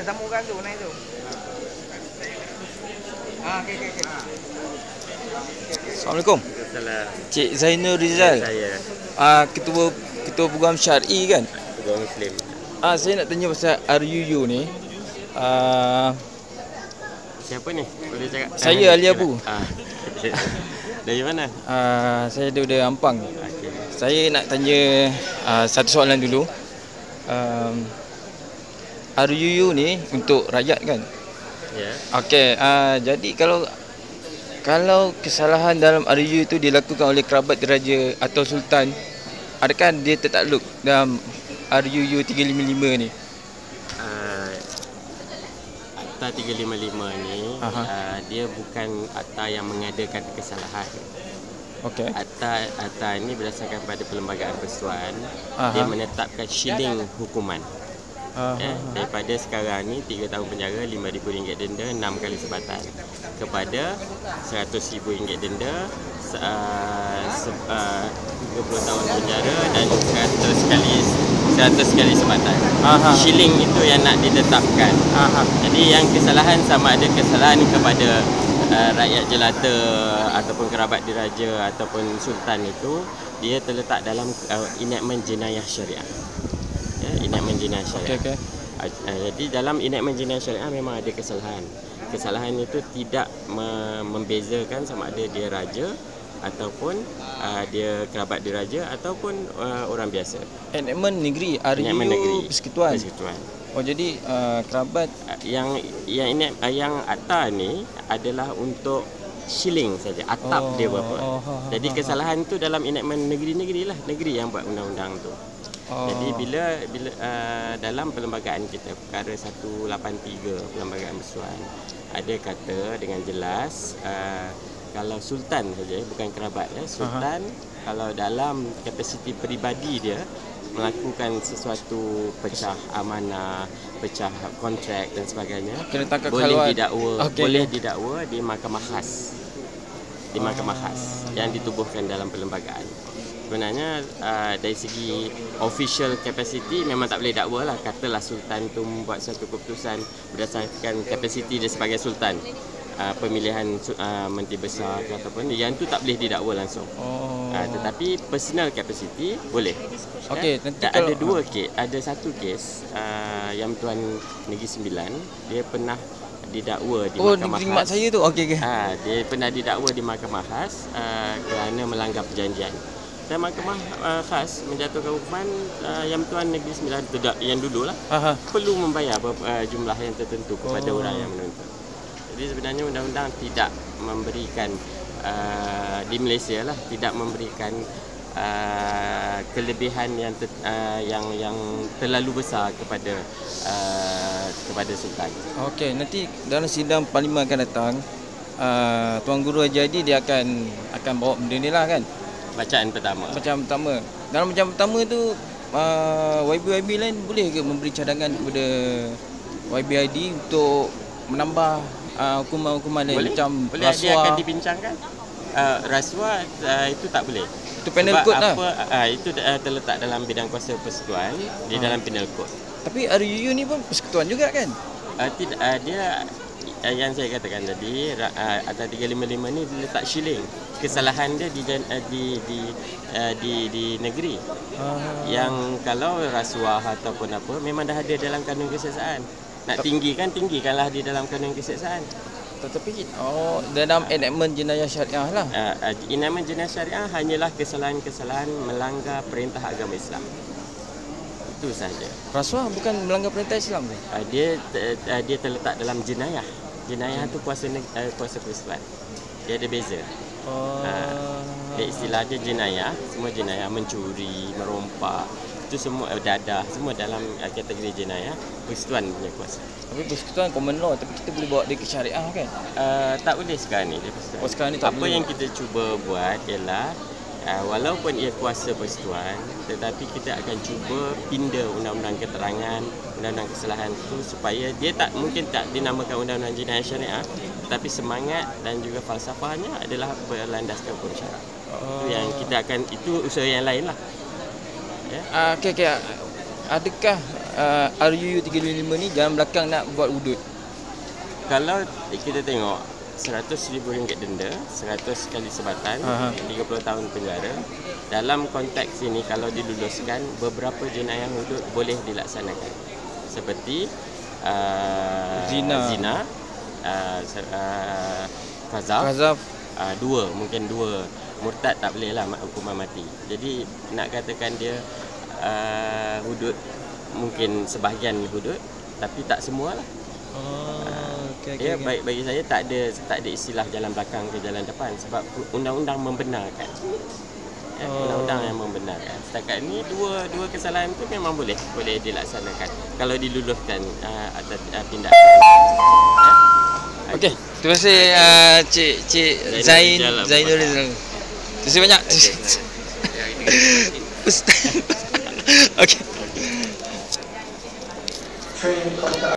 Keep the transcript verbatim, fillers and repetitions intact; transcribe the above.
tamu kan tu naik tu. Ah, okey okey okey. Assalamualaikum. Salah. Cik Zainul Rizal. Saya Ah, ketua ketua program syar'i kan? Ketua Muslim. Ah, saya nak tanya pasal R U U ni. Ah, Siapa ni? Boleh cakap? Saya Ali Abu. Ah. Dari mana? ah, saya daripada Ampang. Okey. Saya nak tanya ah, satu soalan dulu. Um, R U U ni untuk rakyat kan? Ya. Okey, ah, jadi kalau kalau kesalahan dalam R U U itu dilakukan oleh kerabat diraja atau sultan, adakah dia tertakluk dalam R U U tiga lima lima ni? Uh, Akta tiga lima lima ni uh, dia bukan akta yang mengadakan kesalahan. Okey. Akta akta ini berdasarkan pada Perlembagaan Persekutuan, Aha. dia menetapkan shilling hukuman. Aha. Ya, daripada sekarang ni tiga tahun penjara, lima ribu ringgit denda, enam kali sebatan, kepada seratus ribu ringgit denda, uh, se, uh, tiga puluh tahun penjara dan seratus kali seratus kali sebatan. Aha. Shilling itu yang nak ditetapkan. Aha. Jadi yang kesalahan sama ada kesalahan kepada uh, rakyat jelata ataupun kerabat diraja ataupun sultan itu, dia terletak dalam uh, enactment jenayah syariah. Ya, enactment jenayah syariah. Okey okey. Uh, jadi dalam enactment jenayah syariah memang ada kesalahan. Kesalahan itu tidak me- membezakan sama ada dia raja ataupun uh, dia kerabat diraja ataupun uh, orang biasa. Enactment negeri, R U Enactment negeri, U Persekutuan. Persekutuan. Oh jadi uh, kerabat Uh, yang yang ini uh, yang akta ni adalah untuk shilling saja, atap Oh, dia berapa. oh, oh, Jadi oh, kesalahan tu dalam enactment negeri-negeri lah, negeri yang buat undang-undang tu. oh. Jadi bila bila uh, dalam perlembagaan kita, perkara seratus lapan puluh tiga Perlembagaan Persekutuan, ada kata dengan jelas uh, kalau sultan saja, bukan kerabat ya, sultan Aha. kalau dalam kapasiti peribadi dia melakukan sesuatu pecah amanah, pecah kontrak dan sebagainya, Kena tangkap boleh haluan. didakwa, Okey. boleh didakwa di mahkamah khas. Di mahkamah khas yang ditubuhkan dalam perlembagaan. Sebenarnya uh, dari segi official capacity memang tak boleh dakwa lah. Katalah sultan tu membuat satu keputusan berdasarkan kapasiti dia sebagai sultan, uh, pemilihan uh, menteri besar ataupun yang tu tak boleh didakwa langsung. Oh. Uh, tetapi personal capacity boleh. Okey, Dan nanti ada kalau- dua kes, ada satu kes uh, yang Tuan Negeri Sembilan, dia pernah didakwa di Oh, mahkamah negeri khas. mak saya tu. Okey okey. Ha, dia pernah didakwa di mahkamah khas uh, kerana melanggar perjanjian. Dan mahkamah uh, khas menjatuhkan hukuman uh, yang Tuan Negeri Sembilan tidak yang dululah Aha. perlu membayar uh, jumlah yang tertentu kepada Oh. orang yang menuntut. Jadi sebenarnya undang-undang tidak memberikan uh, di Malaysia lah tidak memberikan uh, kelebihan yang ter, uh, yang yang terlalu besar kepada uh, kepada sultan. Okey, nanti dalam sidang parlimen akan datang, uh, Tuan Guru Haji Hadi dia akan akan bawa benda ni lah kan. Bacaan pertama. Macam pertama. Dalam macam pertama tu uh, Y B Y B lain boleh ke memberi cadangan kepada Y B I D untuk menambah uh, hukuman-hukuman lain Boleh, macam boleh dia akan rasuah. dibincangkan. Uh, rasuah uh, itu tak boleh. Itu penal Sebab code lah. apa, uh, itu uh, terletak dalam bidang kuasa persekutuan di Ha. dalam penal code. Tapi R U U ni pun persekutuan juga kan? Uh, tidak uh, dia uh, yang saya katakan tadi uh, Akta tiga lima lima ni diletak shilling. Kesalahan dia di uh, di di uh, di, di negeri. Ah. Yang kalau rasuah ataupun apa memang dah ada dalam kanun kesiasaan. Nak tinggikan, tinggikanlah di dalam kanun kesiasaan. Tetapi oh dalam enactment jenayah syariah lah. Uh, uh, enactment jenayah syariah hanyalah kesalahan-kesalahan melanggar perintah agama Islam. Itu sahaja. Rasuah bukan melanggar perintah Islam ke? Uh, dia uh, dia terletak dalam jenayah. Jenayah tu kuasa uh, kuasa persekutuan. Dia ada beza. Oh. Uh, dia istilah dia jenayah, semua jenayah mencuri, merompak, itu semua uh, dadah, semua dalam uh, kategori jenayah persekutuan punya kuasa. Tapi persekutuan common law, tapi kita boleh bawa dia ke syariah kan? Uh, tak boleh sekarang ni dia persekutuan. Oh, sekarang ni tak Apa boleh. yang kita cuba buat ialah uh, walaupun ia kuasa persekutuan, tetapi kita akan cuba pinda undang-undang keterangan, undang-undang kesalahan itu supaya dia tak mungkin tak dinamakan undang-undang jenayah syariah, tetapi semangat dan juga falsafahnya adalah berlandaskan hukum syarak. Oh. Itu yang kita akan, itu usaha yang lain lah. Ya. Ah, okey okey. Adakah uh, R U U tiga lima lima ni jalan belakang nak buat hudud? Kalau kita tengok seratus ribu ringgit denda, seratus kali sebatan, Aha. tiga puluh tahun penjara. Dalam konteks ini kalau diluluskan, beberapa jenayah hudud boleh dilaksanakan. Seperti uh, Zina. zina uh, uh, Qazaf, Qazaf. uh, dua, mungkin dua. Murtad tak boleh lah hukuman mati. Jadi nak katakan dia uh, hudud, mungkin sebahagian hudud, tapi tak semua lah. Oh, okay, Dia okay, baik bagi saya tak ada tak ada istilah jalan belakang ke jalan depan, sebab undang-undang membenarkan. Ya, Oh. undang-undang yang membenarkan. Setakat ni dua dua kesalahan tu memang boleh boleh dilaksanakan kalau diluluskan uh, atas uh, tindakan. Ya. Okey, terima kasih uh, Cik Cik Zain Zainul Rizal. Zainul Rizal. Terima kasih banyak. Ustaz. Okey.